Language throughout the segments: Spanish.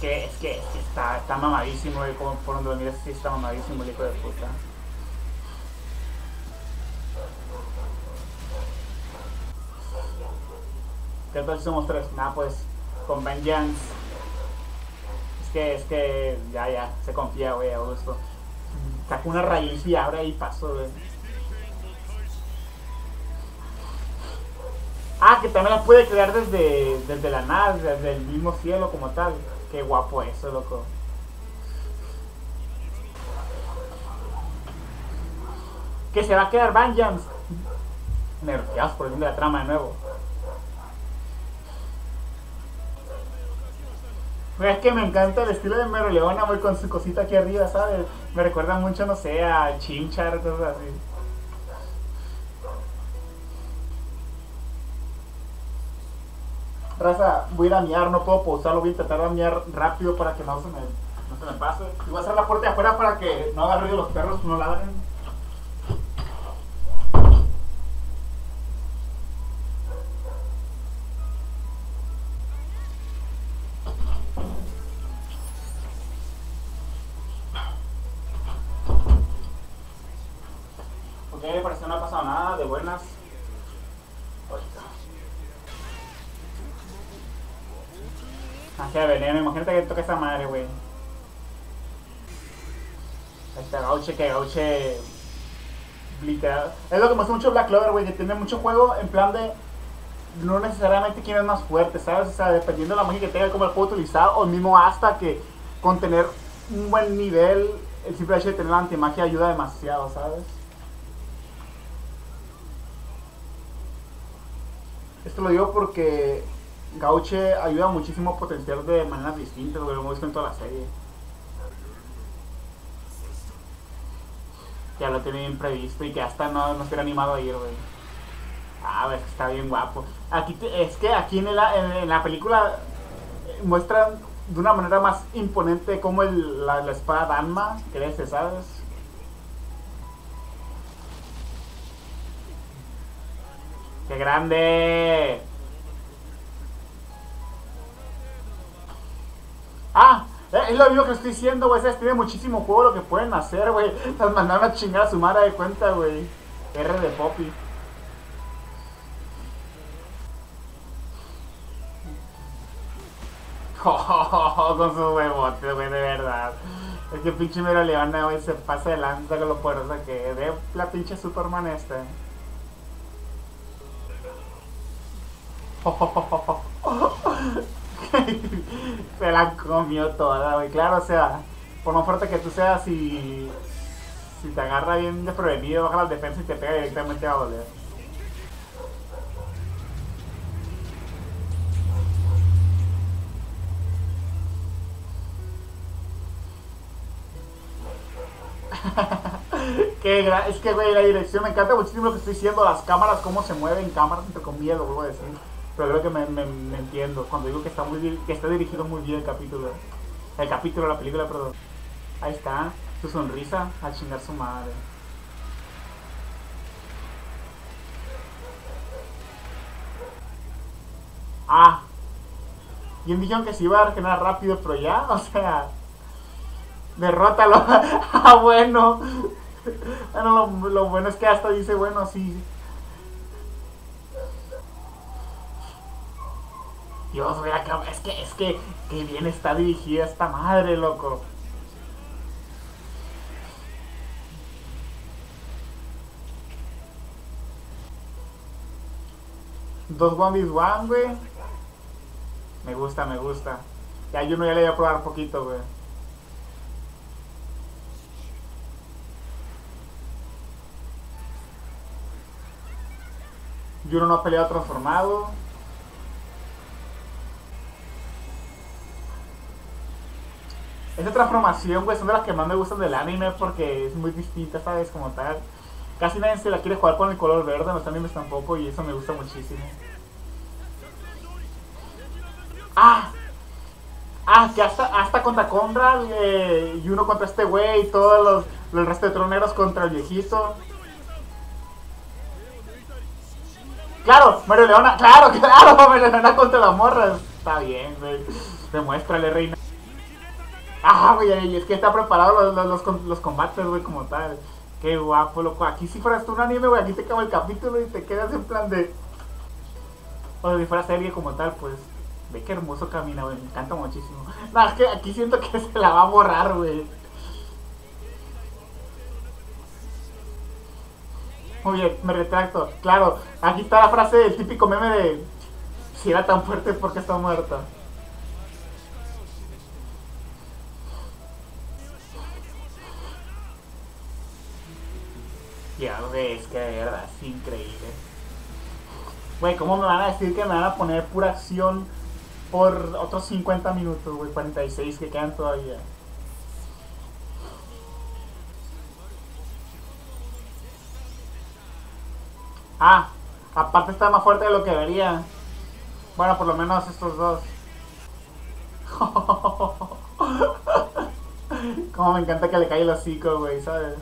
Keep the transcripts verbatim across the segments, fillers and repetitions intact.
que, es que, es que está, está mamadísimo, güey, como por donde lo mires, sí está mamadísimo el hijo de puta. ¿Qué tal si somos tres? Nada, pues, con Vengeance. Es que, es que, ya, ya, se confía, güey, a gusto. Saca una raíz y abre ahí paso, güey. Ah, que también la puede crear desde, desde la nada, desde el mismo cielo como tal. Qué guapo eso, loco. Que se va a quedar Vengeance. Nerfeados por el bien de la trama de nuevo. Es que me encanta el estilo de Meroleona, voy con su cosita aquí arriba, ¿sabes? Me recuerda mucho, no sé, a Chimchar, cosas así. Raza, voy a ir a miar, no puedo pausarlo, voy a intentar a miar rápido para que no se me, no se me pase. Y voy a cerrar la puerta de afuera para que no haga ruido los perros, no ladren. Ok, parece que no ha pasado nada, de buenas. Hacia veneno, imagínate que toque esa madre, güey. Ahí está Gauche, que Gauche literal. Es lo que me gusta mucho Black Clover, güey, que tiene mucho juego en plan de no necesariamente quién es más fuerte, ¿sabes? O sea, dependiendo de la magia que tenga, cómo la puedo utilizar, o mismo hasta que con tener un buen nivel, el simple hecho de tener la antimagia ayuda demasiado, ¿sabes? Esto lo digo porque Gauche ayuda muchísimo a potenciar de maneras distintas, güey, lo hemos visto en toda la serie. Ya lo tiene bien previsto y que hasta no, no estuviera animado a ir, güey. Ah, ves que está bien guapo. Aquí te, es que aquí en la, en, en la película muestran de una manera más imponente como el, la, la espada Danma crece, ¿sabes? ¡Qué grande! Ah, es lo mismo que estoy diciendo, güey. ¿Sabes? Tiene muchísimo juego lo que pueden hacer, güey. Las mandaron a chingar a su madre de cuenta, güey. R de Poppy. Oh, con sus huevotes, güey, de verdad. Es que pinche Meroleona, güey, se pasa de lanza con lo poderosa que es. Ve la pinche Superman esta. Se la comió toda, güey. Claro, o sea, por más fuerte que tú seas, si, si te agarra bien desprevenido, baja las defensas y te pega directamente a doler. Qué gra- es que, güey, la dirección me encanta muchísimo lo que estoy diciendo. Las cámaras, cómo se mueven cámaras, entre comillas, lo vuelvo a decir. Pero creo que me, me, me entiendo cuando digo que está, muy, que está dirigido muy bien el capítulo. El capítulo, la película, perdón. Ahí está, su sonrisa, a chingar su madre. Ah, bien dijeron que se iba a regenerar rápido, pero ya, o sea, derrótalo. Ah, bueno. Bueno, lo, lo bueno es que hasta dice, bueno, sí. Dios, güey, acá, es que, es que, que bien está dirigida esta madre, loco. Dos one v one, güey. Me gusta, me gusta. Ya yo no ya le voy a probar un poquito, güey. Yuno no ha peleado transformado. Esa transformación, güey, son de las que más me gustan del anime porque es muy distinta, ¿sabes? Como tal. Casi nadie se la quiere jugar con el color verde, en los animes tampoco, y eso me gusta muchísimo. ¡Ah! Ah, que hasta, hasta contra Conrad eh, y uno contra este güey y todos los, el resto de troneros contra el viejito. Claro, Mario Leona, claro, claro, Mario Leona contra la morra. Está bien, güey. Demuéstrale, reina. Ah, güey, y es que está preparado los, los, los, los combates, güey, como tal. Qué guapo, loco. Aquí si fueras tú un anime, güey, aquí te acaba el capítulo y te quedas en plan de... O si fuera serie como tal, pues... Ve qué hermoso camina, güey, me encanta muchísimo. No, es que aquí siento que se la va a borrar, güey. Muy bien, me retracto. Claro, aquí está la frase del típico meme de... Si era tan fuerte, ¿por qué está muerta? Ya ves, que de verdad, es increíble. Güey, ¿cómo me van a decir que me van a poner pura acción por otros cincuenta minutos, güey? cuarenta y seis que quedan todavía. Ah, aparte está más fuerte de lo que debería. Bueno, por lo menos estos dos. Como me encanta que le cae el hocico, güey, ¿sabes?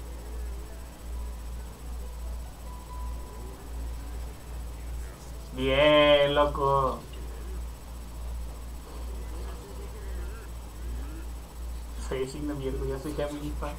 Bien, loco. Soy signo Virgo, yo soy Gemini, pa.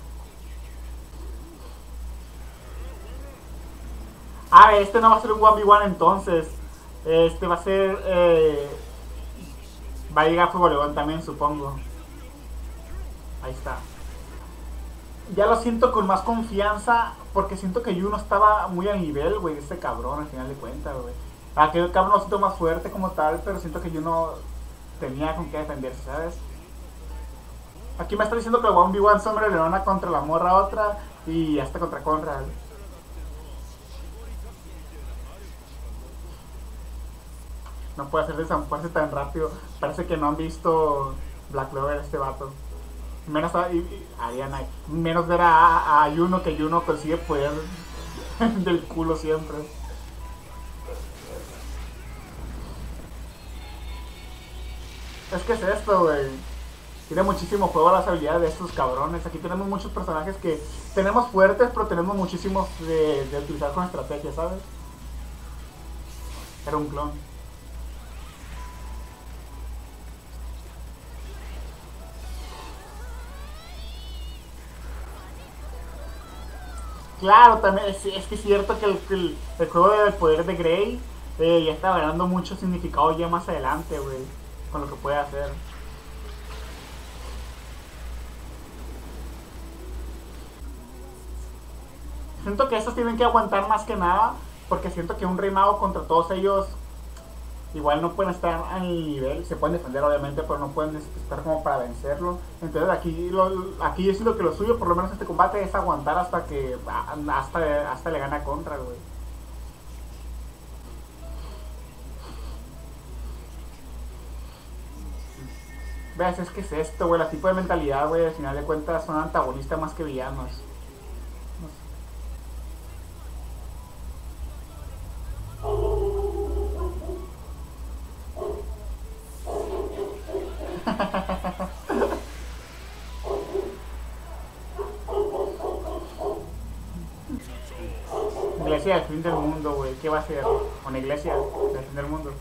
Ah, este no va a ser un uno ve uno entonces. Este va a ser... Eh, va a llegar Fuego León también, supongo. Ahí está. Ya lo siento con más confianza porque siento que Yuno estaba muy al nivel, güey, de este cabrón al final de cuentas, güey. Aquel cabrón lo siento más fuerte como tal, pero siento que Yuno tenía con qué defenderse, ¿sabes? Aquí me está diciendo que el uno ve uno Sombra de Leona contra la morra otra y hasta contra Conrad. No puede hacer desamparse tan rápido. Parece que no han visto Black Clover este vato. Menos a, y, y, Ariana, menos ver a, a Yuno, que Yuno consigue poder del culo siempre. Es que es esto, güey. Tiene muchísimo juego las habilidades de estos cabrones. Aquí tenemos muchos personajes que tenemos fuertes, pero tenemos muchísimos de, de utilizar con estrategia, ¿sabes? Era un clon. Claro, también es, es que es cierto que el, el, el juego del poder de Grey eh, ya está ganando mucho significado ya más adelante, güey, con lo que puede hacer. Siento que estos tienen que aguantar más que nada, porque siento que un rey mago contra todos ellos igual no pueden estar al nivel, se pueden defender obviamente, pero no pueden estar como para vencerlo. Entonces aquí lo, aquí yo siento que lo suyo, por lo menos este combate, es aguantar hasta que hasta, hasta le gana contra, güey. Veas, es que es esto, güey, la tipo de mentalidad, güey, al final de cuentas son antagonistas más que villanos. No sé. Iglesia del fin del mundo, güey, ¿qué va a ser? Una iglesia del fin del mundo.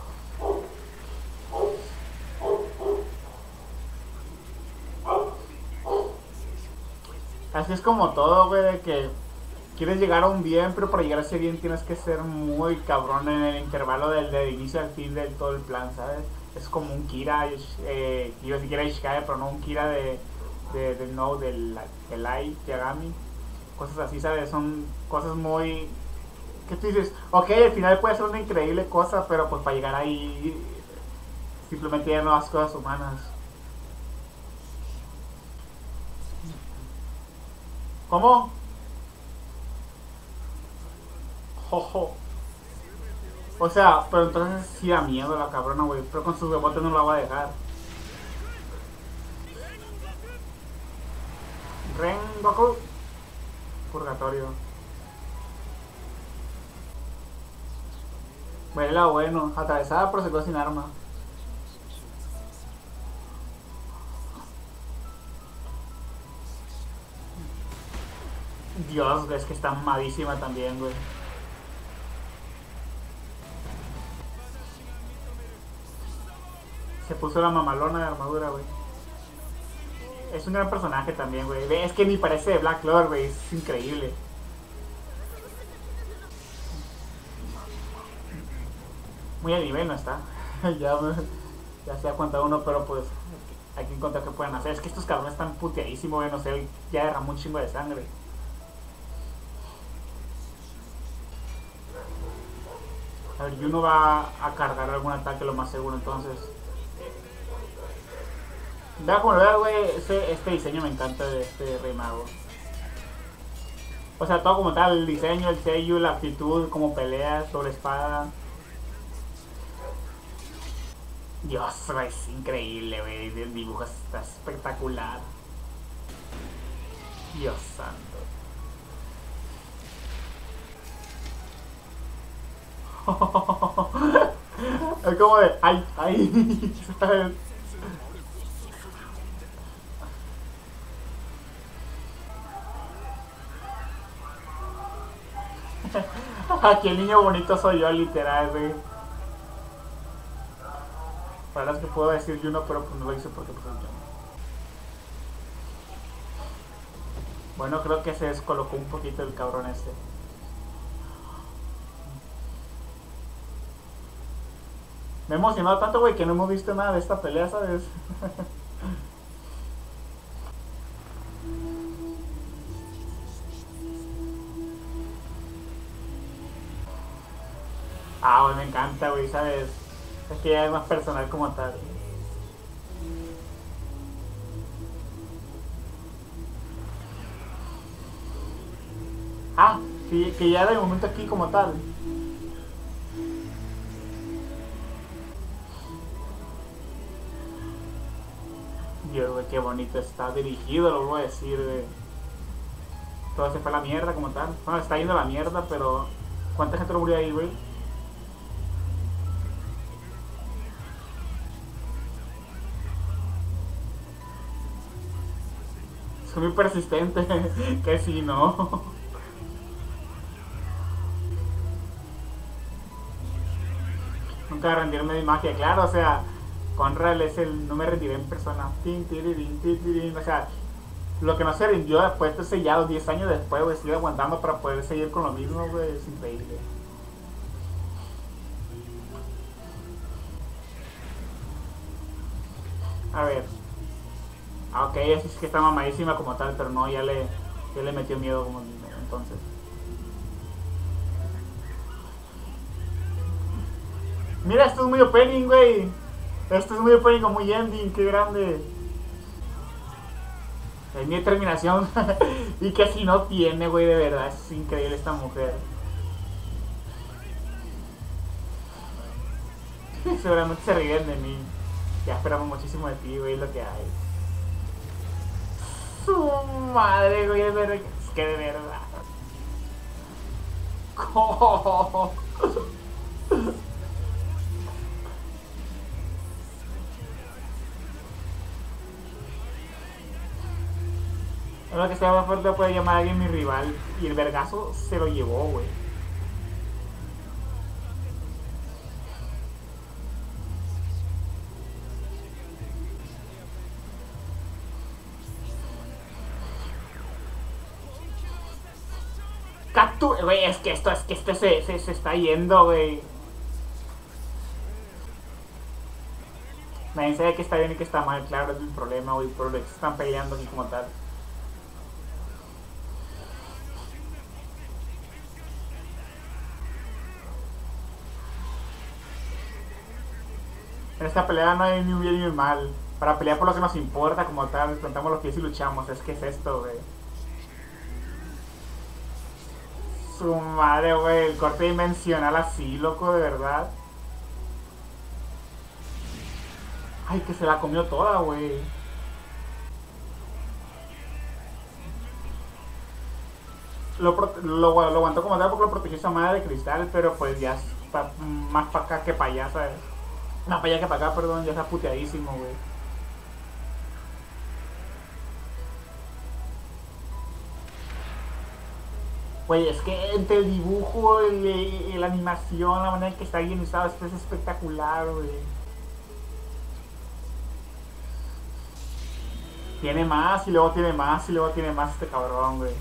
Así es como todo, güey, de que quieres llegar a un bien, pero para llegar a ese bien tienes que ser muy cabrón en el intervalo del, del inicio al fin del todo el plan, ¿sabes? Es como un Kira, eh, iba a decir Kira Ishikawa, pero no un Kira de, de, del no, del, del Light Yagami. Cosas así, ¿sabes? Son cosas muy... ¿Qué tú dices? Ok, al final puede ser una increíble cosa, pero pues para llegar ahí simplemente hay nuevas cosas humanas. ¿Cómo? Jojo. O sea, pero entonces sí da miedo la cabrona, güey. Pero con sus rebotes no la va a dejar. Rengoku. Purgatorio. Vela, bueno. Atravesada pero se quedó sin arma. Dios, güey, es que está mamadísima también, güey. Se puso la mamalona de armadura, güey. Es un gran personaje también, güey. Es que ni parece de Black Clover, güey. Es increíble. Muy a nivel no está. ya, ya se da cuenta uno, pero pues hay que encontrar qué pueden hacer. Es que estos cabrones están puteadísimos, güey. No sé, ya derramó un chingo de sangre. A ver, Juno va a cargar algún ataque lo más seguro, entonces. Da como ver, güey, este, este diseño me encanta de este Rey Mago. O sea, todo como tal, el diseño, el sello, la actitud, como pelea, sobre espada. Dios, güey, es increíble, güey. El dibujo está espectacular. Dios santo. Es como de, ay, ay, ¿sabes? Aquí el niño bonito soy yo, literal, güey. Para las que puedo decir Juno, pero pues no lo hice porque pues yo. Bueno, creo que se descolocó un poquito el cabrón este. Me he emocionado tanto, güey, que no hemos visto nada de esta pelea, ¿sabes? Ah, güey, me encanta, güey, ¿sabes? Es que ya es más personal como tal. Ah, que, que ya de momento aquí como tal. Dios, güey, qué bonito está dirigido, lo voy a decir, güey. Todo se fue a la mierda como tal. Bueno, está yendo a la mierda, pero ¿cuánta gente lo murió ahí, güey? Soy muy persistente, que si no. Nunca rendirme de magia, claro, o sea, Conrad es el no me rendiré en persona. Tin, tirirín, tin, tirirín. O sea, lo que no se rindió después de sellado, diez años después, güey, sigue aguantando para poder seguir con lo mismo, güey, es increíble. A ver. Ah, ok, así es que está mamadísima como tal, pero no, ya le, ya le metió miedo como entonces. Mira, esto es muy opening, güey. Esto es muy opening o muy ending, qué grande. Es mi determinación. Y que si no tiene, güey, de verdad. Es increíble esta mujer. Seguramente se ríen de mí. Ya esperamos muchísimo de ti, güey, lo que hay. Su madre, güey, de verdad. Es que de verdad. ¿Cómo? Lo que sea más fuerte puede llamar a alguien mi rival. Y el vergazo se lo llevó, güey. Captu, güey, es que esto, es que este se, se, se está yendo, güey. Nadie sabe que está bien y que está mal, claro, es el problema, güey, por lo que se están peleando aquí como tal. En esta pelea no hay ni un bien ni un mal. Para pelear por lo que nos importa como tal, plantamos los pies y luchamos. Es que es esto, güey. Su madre, güey, el corte dimensional así, loco, de verdad. Ay, que se la comió toda, güey. Lo, lo, lo aguantó como tal porque lo protegió esa madre de cristal, pero pues ya está más para acá que para allá, ¿sabes? Más para allá que para acá, perdón, ya está puteadísimo, güey. Güey, es que entre el dibujo, el, el, la animación, la manera en que está guionizado, esto es espectacular, güey. Tiene más y luego tiene más y luego tiene más este cabrón, güey.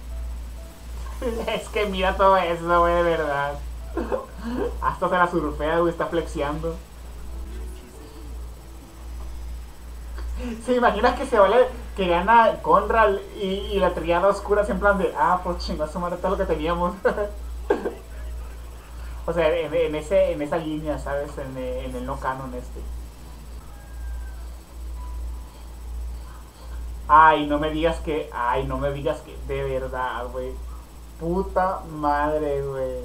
Es que mira todo eso, güey, de verdad. Hasta se la surfea, güey, está flexiando. ¿Se imaginas que se vale que gana Conrad y, y la triada oscura en plan de, ah, pues chingazo, madre, todo lo que teníamos? O sea, en, en, ese, en esa línea, ¿sabes? En, en el no canon este. Ay, no me digas que, ay, no me digas que, de verdad, güey. Puta madre, güey.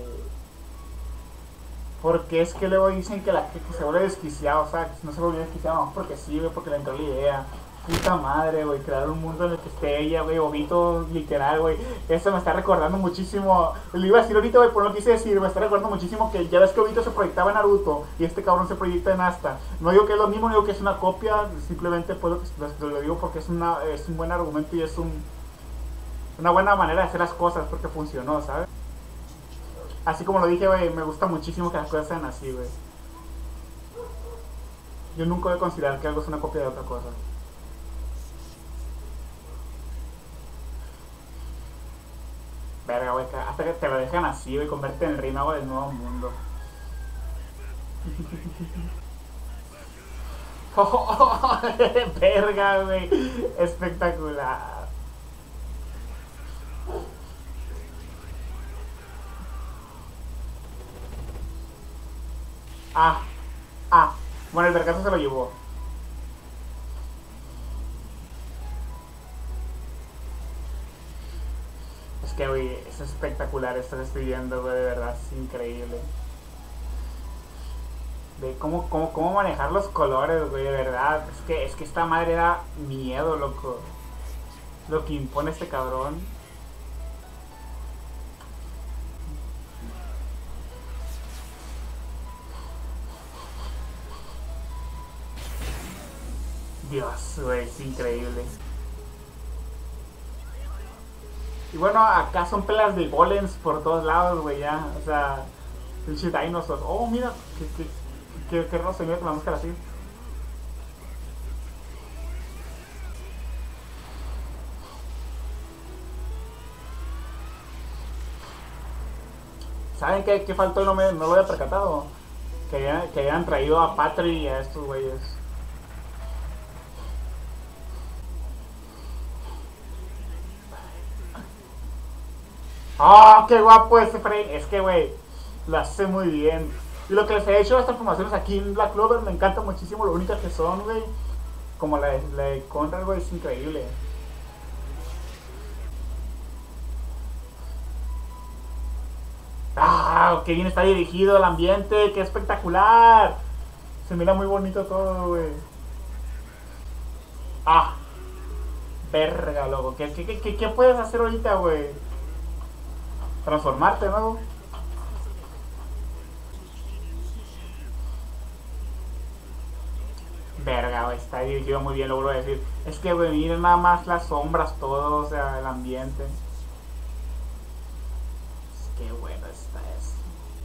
Porque es que luego dicen que, la, que, que se vuelve desquiciado, o sea, que no se vuelve desquiciado, no porque sí, güey, porque le entró la idea. Puta madre, güey, crear un mundo en el que esté ella, güey, Obito, literal, güey. Eso me está recordando muchísimo. Le iba a decir ahorita, güey, por lo que quise decir, me está recordando muchísimo que ya ves que Obito se proyectaba en Naruto y este cabrón se proyecta en Asta. No digo que es lo mismo, no digo que es una copia, simplemente pues lo, lo digo porque es, una, es un buen argumento y es un, una buena manera de hacer las cosas porque funcionó, ¿sabes? Así como lo dije, güey, me gusta muchísimo que las cosas sean así, güey. Yo nunca voy a considerar que algo es una copia de otra cosa. Verga, güey, hasta que te lo dejan así, güey, convierte en el reino del nuevo mundo. Oh, verga, güey, espectacular. Ah, ah, bueno, el vergazo se lo llevó. Es que, güey, es espectacular esto que estoy viendo, güey, de verdad, es increíble. De cómo, cómo, cómo manejar los colores, güey, de verdad. Es que, es que esta madre da miedo, loco. Lo que impone este cabrón. Dios, güey, es increíble. Y bueno, acá son pelas de golems por todos lados, güey, ya. O sea, pinche dinosaurs. Oh, mira, qué, qué, qué, qué rosa, mira con la máscara así. ¿Saben qué, qué faltó y no, me, no lo había percatado? Que hayan, que hayan traído a Patri y a estos güeyes. ¡Ah, oh, qué guapo ese frame! Es que, güey, lo hace muy bien. Y lo que les he hecho, estas formaciones aquí en Black Clover, me encanta muchísimo lo únicas que son, güey. Como la, la de Conrad, güey, es increíble. ¡Ah, qué bien está dirigido el ambiente! ¡Qué espectacular! Se mira muy bonito todo, güey. ¡Ah! Verga, loco. ¿Qué, qué, qué, qué puedes hacer ahorita, güey? Transformarte, ¿no? Verga, güey, está dirigido muy bien, lo vuelvo a decir. Es que, güey, miren nada más las sombras, todo, o sea, el ambiente. Es que bueno está eso.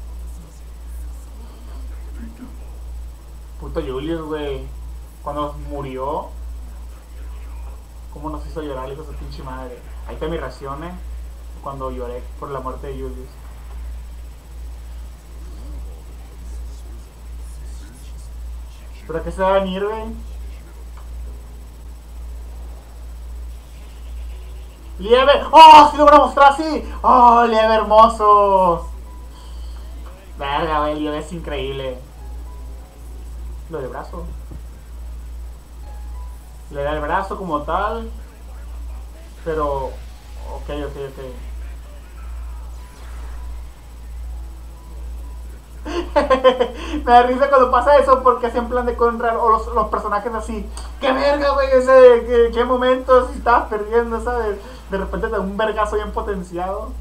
Puto Julius, güey. Cuando murió, ¿cómo nos hizo llorar, hijo de su pinche madre? Ahí está mi reacción, eh. Cuando lloré por la muerte de Julius. ¿Pero qué se va a venir, güey? ¡Lieve! ¡Oh! ¡Sí lo van a mostrar así! ¡Oh! ¡Lieve hermoso! Verga, güey, Lieve es increíble. Lo de brazo. Le da el brazo como tal. Pero... Ok, ok, ok. Me da risa cuando pasa eso porque hacen plan de Conrad o los, los personajes así. ¡Qué verga, güey! Ese, qué, qué momentos estabas perdiendo, ¿sabes? De repente te da un vergazo bien potenciado.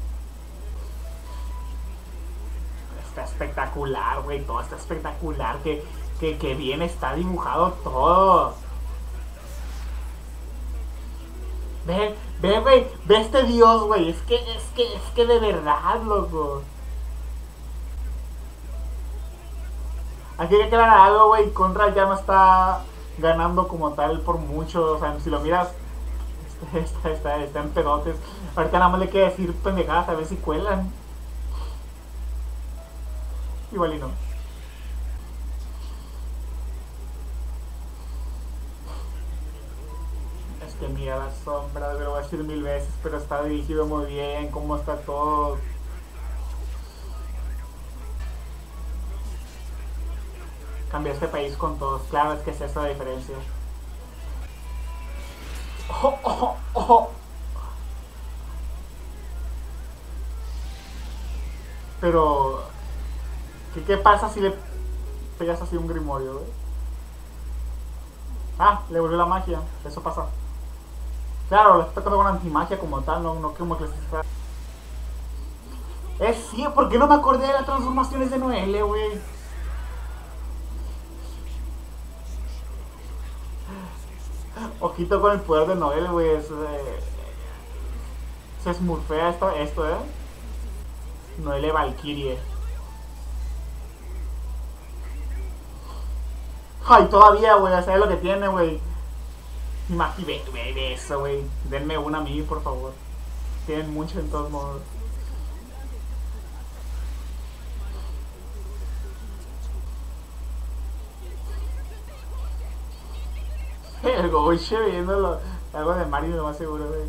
Está espectacular, güey. Todo está espectacular. Que, que, que bien está dibujado todo. Ve, ve, güey. Ve este dios, güey. Es que, es que, es que de verdad, loco. Aquí hay que aclarar algo, güey. Conrad ya no está. ganando como tal por mucho. O sea, si lo miras, está, está, está en pedotes. Ahorita nada más le queda decir pendejadas a ver si cuelan. Igual y no. Es que mira la sombra, lo voy a decir mil veces, pero está dirigido muy bien, cómo está todo. Cambió este país con todos, claro, es que es esa la diferencia. Oh, oh, oh. Pero, ¿qué, ¿qué pasa si le pegas así un grimorio, güey? Ah, le volvió la magia, eso pasa. Claro, le está tocando con antimagia como tal, no, no como que le está... Es sí, ¿por qué no me acordé de las transformaciones de Noelle, güey? Ojito con el poder de Noelle, güey, es... Eh, se smurfea esto, esto, eh. Noelle Valkyrie. Ay, todavía, güey, ¿sabes lo que tiene, güey? Imagínate, ve, ve eso, güey. Denme una a mí, por favor. Tienen mucho en todos modos. El Goche viéndolo. Algo de Mario, lo más seguro, güey.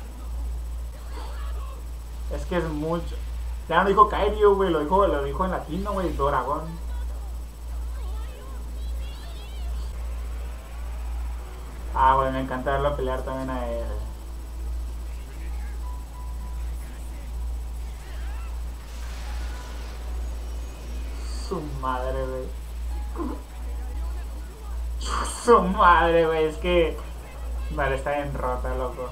Es que es mucho. Ya no dijo Kairio, güey. Lo dijo, lo dijo en latino, güey. Doragón. Ah, güey, me encanta verlo pelear también a él. Su madre, güey. Su madre, güey. Es que... Vale, está bien rota, loco.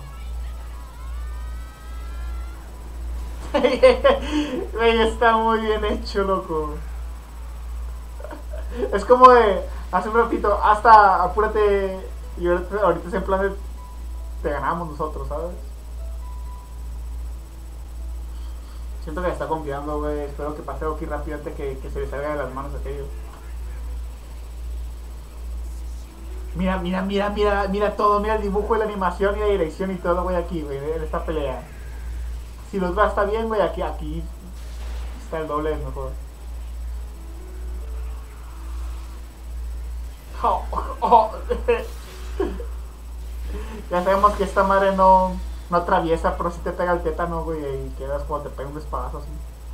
Güey, está muy bien hecho, loco. Es como de... Hace un ratito, hasta apúrate. Y ahorita, ahorita es en plan de... Te ganamos nosotros, ¿sabes? Siento que me está confiando, güey. Espero que pase algo aquí rápido antes que, que se le salga de las manos aquello. Mira, mira, mira, mira, mira todo. Mira el dibujo y la animación y la dirección y todo, güey, aquí, güey, en esta pelea. Si los va está bien, güey, aquí, aquí está el doble de mejor. Oh, oh. Ya sabemos que esta madre no, no atraviesa, pero si te pega el tétano, güey, y quedas como te pega un espadazo así.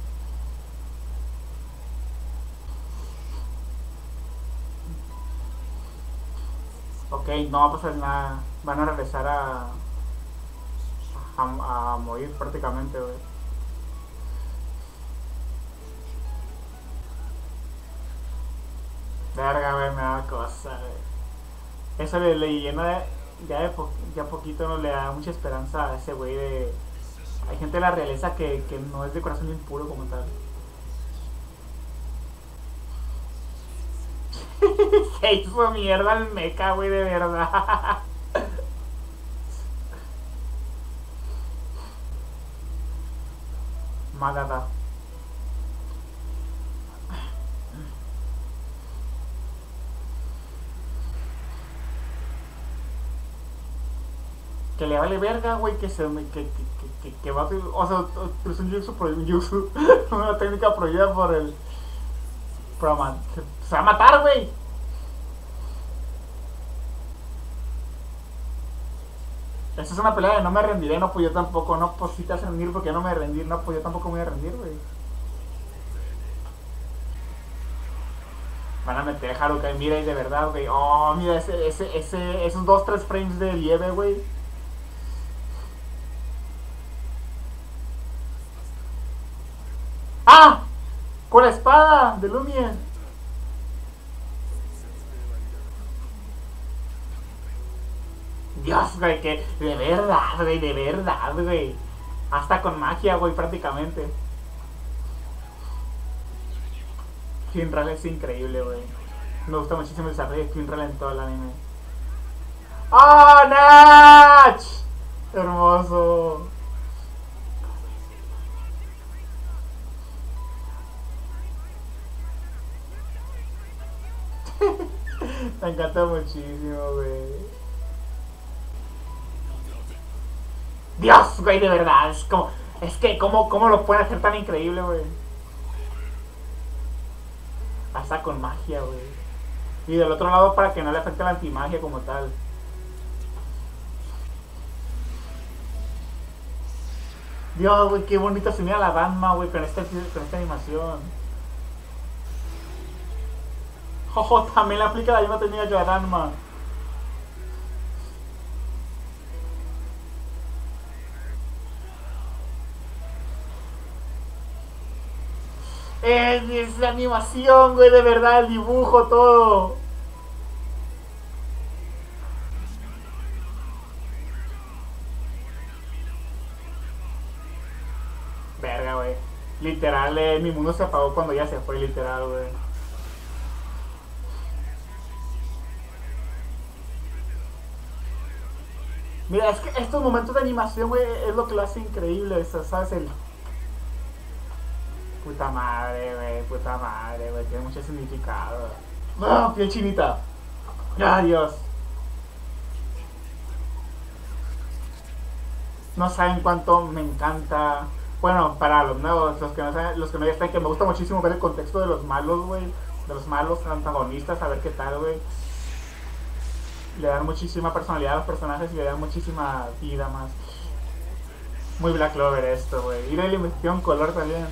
Ok, no va a pasar nada. Van a regresar a, a, a morir prácticamente, güey. Verga, güey, me da cosa, güey. Eso le, le llena de, ya de po, ya poquito no le da mucha esperanza a ese güey de... Hay gente de la realeza que, que no es de corazón impuro como tal. Se hizo mierda el mecha, güey, de verdad. Magada. Que le vale verga, güey, que se que, que, que, que va a... O sea, es un jutsu por un jutsu. Una técnica prohibida por el... Por man, se va a matar, güey. Esta es una pelea de no me rendiré, no, pues yo tampoco, no, pues si te hacen rendir porque no me voy a rendir, no, pues yo tampoco me voy a rendir, güey. Van a meter Harukai, mira, y de verdad, güey. Oh, mira, ese, ese, ese, esos dos, tres frames de nieve, güey. ¡Ah! Con la espada de Lumien. Dios, güey, que de verdad, güey, de verdad, güey. Hasta con magia, güey, prácticamente. Finral es increíble, güey. Me gusta muchísimo el desarrollo de Finral en todo el anime. ¡Oh, Nach! Hermoso. Me encanta muchísimo, güey. Dios, güey, de verdad. Es como. Es que, ¿cómo, cómo lo puede hacer tan increíble, güey? Hasta con magia, güey. Y del otro lado, para que no le afecte la antimagia como tal. Dios, güey, qué bonito se mira la Ranma, güey, con esta, con esta animación. Jojo, también le aplica la misma técnica que a Ranma. Es, es la animación, güey, de verdad, el dibujo, todo. Verga, güey. Literal, eh, mi mundo se apagó cuando ya se fue, literal, güey. Mira, es que estos momentos de animación, güey, es lo que lo hace increíble, eso, ¿sabes? El... Puta madre, güey, puta madre, güey, tiene mucho significado. ¡Ah, piel chinita! ¡Ay, Dios! No saben cuánto me encanta. Bueno, para los nuevos, los que no saben, los que no ya están, que me gusta muchísimo ver el contexto de los malos, güey. De los malos antagonistas, a ver qué tal, güey. Le dan muchísima personalidad a los personajes y le dan muchísima vida más. Muy Black Clover esto, güey. Y le metieron color también.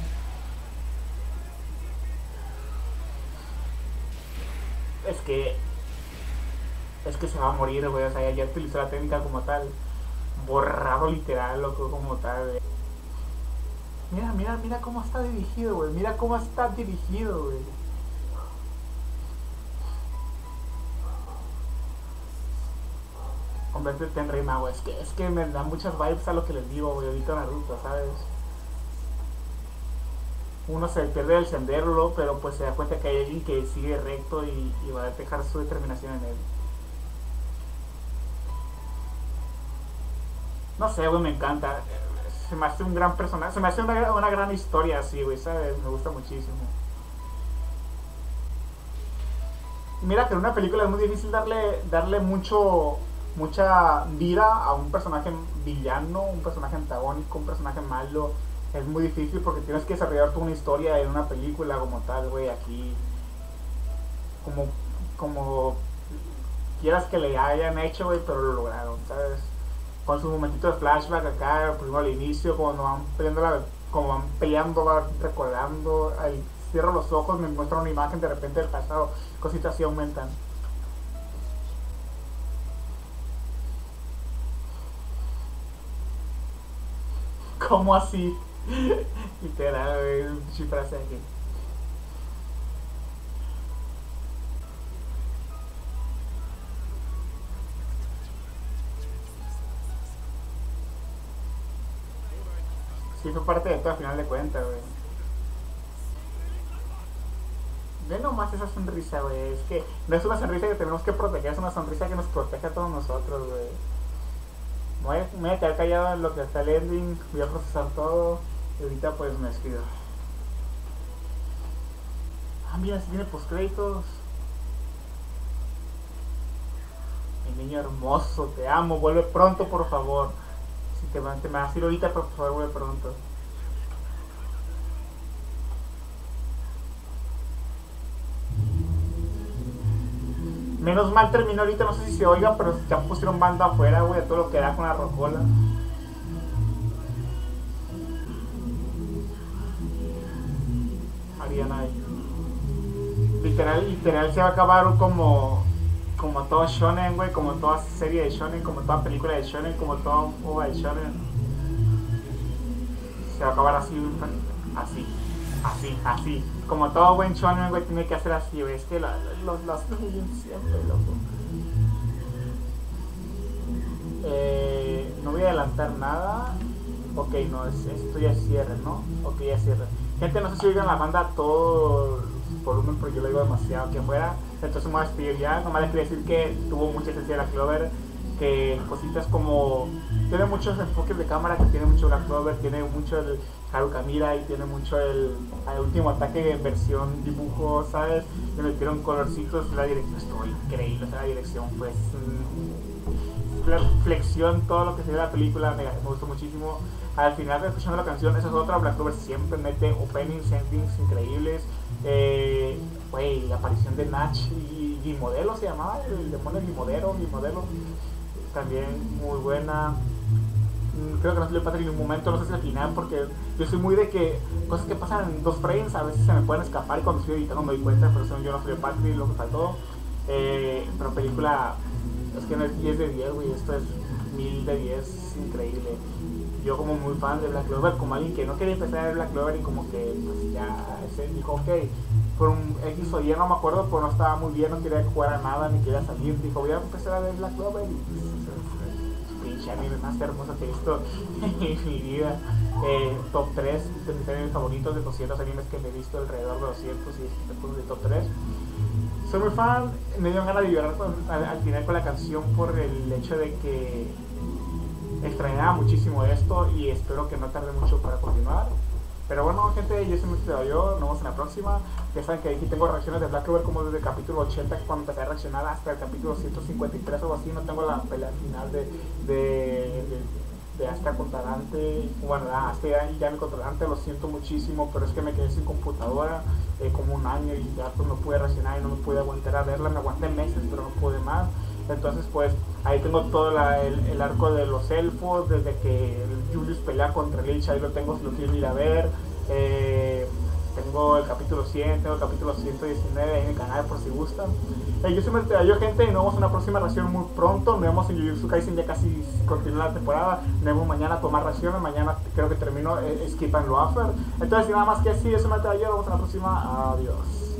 Es que... Es que se va a morir, güey. O sea, ya utilizó la técnica como tal. Borrado literal, loco, como tal, güey. Mira, mira, mira cómo está dirigido, güey. Mira cómo está dirigido, güey. Convertirte en Rey Mago. Es que, es que me da muchas vibes a lo que les digo, güey. Ahorita Naruto, ¿sabes? Uno se pierde el sendero, pero pues se da cuenta que hay alguien que sigue recto y, y va a dejar su determinación en él. No sé, güey, me encanta. Se me hace un gran personaje. Se me hace una, una gran historia así, güey, ¿sabes? Me gusta muchísimo. Mira que en una película es muy difícil darle, darle mucho, mucha vida a un personaje villano, un personaje antagónico, un personaje malo. Es muy difícil porque tienes que desarrollar toda una historia en una película como tal, güey. Aquí, como, como quieras que le hayan hecho, güey, pero lo lograron, ¿sabes? Con su momentito de flashback acá, primero al inicio, cuando van peleando, la, como van peleando, van recordando, ahí cierro los ojos, me muestran una imagen de repente del pasado, cositas así aumentan. ¿Cómo así? Literal, güey, frase aquí. Sí, fue parte de todo al final de cuentas, güey. Ve nomás esa sonrisa, güey. Es que no es una sonrisa que tenemos que proteger, es una sonrisa que nos protege a todos nosotros, güey. Me voy, a, me voy a quedar callado en lo que está el ending, voy a procesar todo y ahorita pues me despido. Ah, mira, si tiene postcréditos. Mi niño hermoso, te amo, vuelve pronto, por favor. Si te, te me vas a ir ahorita, por favor, vuelve pronto. Menos mal terminó ahorita, no sé si se oiga, pero ya pusieron banda afuera, güey, a todo lo que da con la rocola. Ariana ahí. Literal, literal se va a acabar como como todo shonen, güey, como toda serie de shonen, como toda película de shonen, como toda ova de shonen. Se va a acabar así, así, así, así. Como todo buen shonen, güey, tiene que hacer así, güey. Es que la, los las siempre, loco. Eh, no voy a adelantar nada. Ok, no, es, esto ya es cierre, ¿no? Ok, ya es cierre. Gente, no sé si oigan la banda a todo volumen, pero yo lo digo demasiado aquí afuera. Entonces me voy a despedir ya. Nomás les quería decir que tuvo mucha esencia la Clover. que cositas como, tiene muchos enfoques de cámara, que tiene mucho Black Clover, tiene mucho el Haruka Mirai, y tiene mucho el, el último ataque en versión dibujo, ¿sabes? Le metieron colorcitos, la dirección estuvo increíble, o sea, la dirección pues mm, la flexión, todo lo que se ve de la película me, me gustó muchísimo. Al final, escuchando la canción, esa es otra, Black Clover siempre mete openings, endings increíbles. Eh, wey, la aparición de Natch y Gimodelo se llamaba, el demonio Gimodero, Gimodelo, también muy buena. Creo que no se le pasa en ningún momento, no sé si al final, porque yo soy muy de que cosas que pasan en dos frames a veces se me pueden escapar y cuando estoy editando me doy cuenta, pero eso yo no soy de Patrick, lo que faltó. Eh, pero película, es que no es diez de diez, güey, esto es mil de diez, increíble. Yo como muy fan de Black Clover, como alguien que no quería empezar a ver Black Clover y como que pues ya se dijo, ok, por un X o Y, no me acuerdo, pues no estaba muy bien, no quería jugar a nada, ni quería salir, dijo voy a empezar a ver Black Clover y pues, pinche anime más hermoso que he visto en mi vida. Eh, top tres de mis animes favoritos, de doscientos animes que me he visto, alrededor de doscientos y después de top tres. Soy muy fan, me dio ganas de llorar con, al, al final con la canción por el hecho de que extrañaba muchísimo esto y espero que no tarde mucho para continuar. Pero bueno, gente, yo soy muy yo, nos vemos en la próxima. Ya saben que aquí tengo reacciones de Black Clover como desde el capítulo ochenta, que cuando empecé a reaccionar, hasta el capítulo ciento cincuenta y tres o algo así. No tengo la pelea final de, de, de, de Asta contra Dante. Bueno, hasta ya, ya me contra Dante, lo siento muchísimo, pero es que me quedé sin computadora eh, como un año y ya pues no pude reaccionar y no me pude aguantar a verla. Me aguanté meses, pero no pude más. Entonces pues ahí tengo todo la, el, el arco de los elfos, desde que el Julius pelea contra Lich, ahí lo tengo si lo quieren ir a ver. Eh, tengo el capítulo cien, tengo el capítulo ciento diecinueve en el canal por si gustan. Eh, yo soy Merteayo, gente, y nos vemos en una próxima reacción muy pronto. Nos vemos en Jujutsu Kaisen, ya casi continúa la temporada. Nos vemos mañana a tomar reacciones, mañana creo que termino eh, Skip and Loafer. Entonces, sin nada más que decir, yo soy Merteayo, nos vemos en la próxima. Adiós.